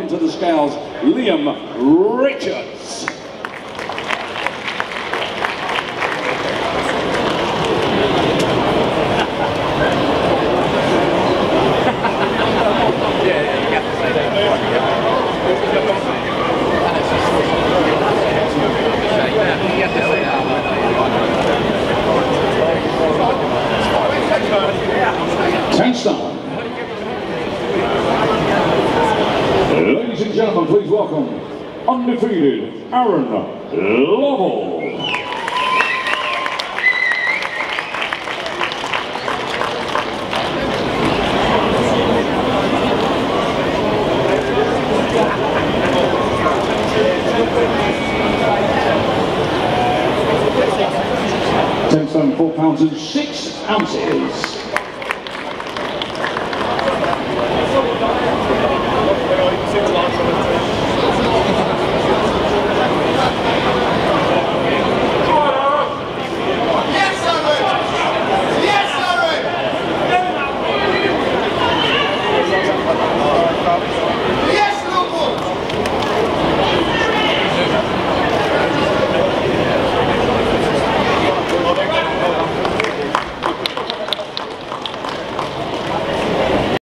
onto the scales, Liam Richards. Ladies and gentlemen, please welcome undefeated Aaron Lovell. 10 stone, 4 pounds and 6 ounces.